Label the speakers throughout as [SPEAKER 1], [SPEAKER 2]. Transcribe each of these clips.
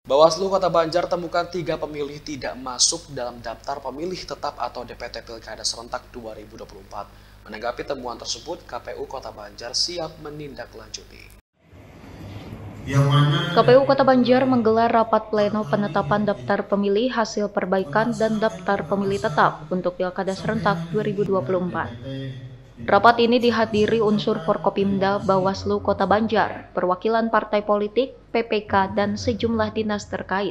[SPEAKER 1] Bawaslu Kota Banjar temukan 3 pemilih tidak masuk dalam daftar pemilih tetap atau DPT Pilkada Serentak 2024. Menanggapi temuan tersebut, KPU Kota Banjar siap menindaklanjuti.
[SPEAKER 2] KPU Kota Banjar menggelar rapat pleno penetapan daftar pemilih hasil perbaikan dan daftar pemilih tetap untuk Pilkada Serentak 2024. Rapat ini dihadiri unsur Forkopimda Bawaslu Kota Banjar, perwakilan partai politik, PPK, dan sejumlah dinas terkait.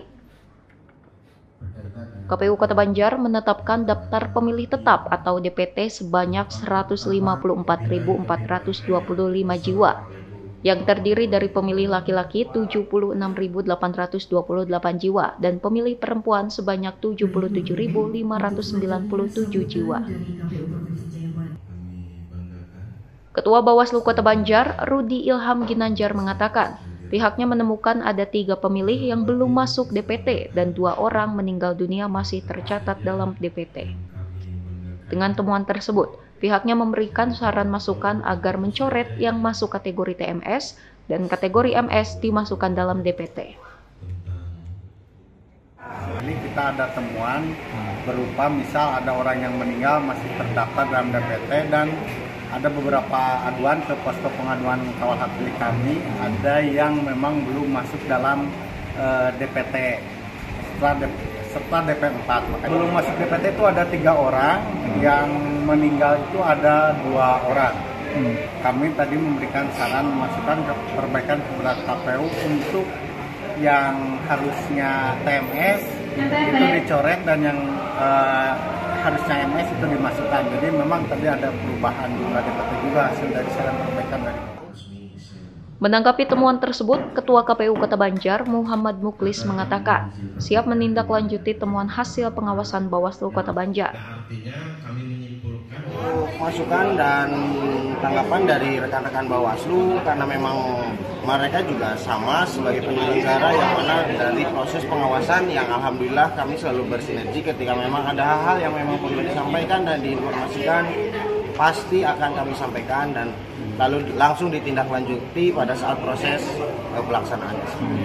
[SPEAKER 2] KPU Kota Banjar menetapkan daftar pemilih tetap atau DPT sebanyak 154.425 jiwa, yang terdiri dari pemilih laki-laki 76.828 jiwa dan pemilih perempuan sebanyak 77.597 jiwa. Ketua Bawaslu Kota Banjar, Rudi Ilham Ginanjar mengatakan, pihaknya menemukan ada 3 pemilih yang belum masuk DPT dan 2 orang meninggal dunia masih tercatat dalam DPT. Dengan temuan tersebut, pihaknya memberikan saran masukan agar mencoret yang masuk kategori TMS dan kategori MS dimasukkan dalam DPT.
[SPEAKER 3] Ini kita ada temuan berupa misal ada orang yang meninggal masih terdaftar dalam DPT dan ada beberapa aduan ke posko pengaduan kawal hak milik kami, ada yang memang belum masuk dalam DPT setelah DP4. Belum masuk DPT itu ada 3 orang, yang meninggal itu ada 2 orang. Kami tadi memberikan saran masukan ke perbaikan kepada KPU untuk yang harusnya TMS itu dicoret dan yang harusnya MS itu dimasukkan. Jadi memang tadi ada perubahan juga DPT juga hasil dari saran perbaikan dari.
[SPEAKER 2] Menanggapi temuan tersebut, Ketua KPU Kota Banjar Muhammad Muklis mengatakan siap menindaklanjuti temuan hasil pengawasan Bawaslu Kota Banjar.
[SPEAKER 4] Masukan dan tanggapan dari rekan-rekan Bawaslu karena memang mereka juga sama sebagai penyelenggara yang mana dari proses pengawasan yang alhamdulillah kami selalu bersinergi ketika memang ada hal-hal yang memang perlu disampaikan dan diinformasikan pasti akan kami sampaikan dan lalu langsung ditindaklanjuti pada saat proses pelaksanaan.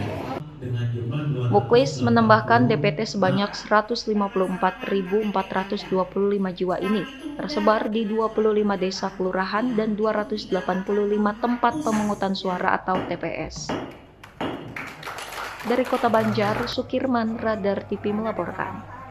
[SPEAKER 2] Muklis menambahkan DPT sebanyak 154.425 jiwa ini tersebar di 25 desa kelurahan dan 285 tempat pemungutan suara atau TPS. Dari Kota Banjar, Sukirman, Radar TV melaporkan.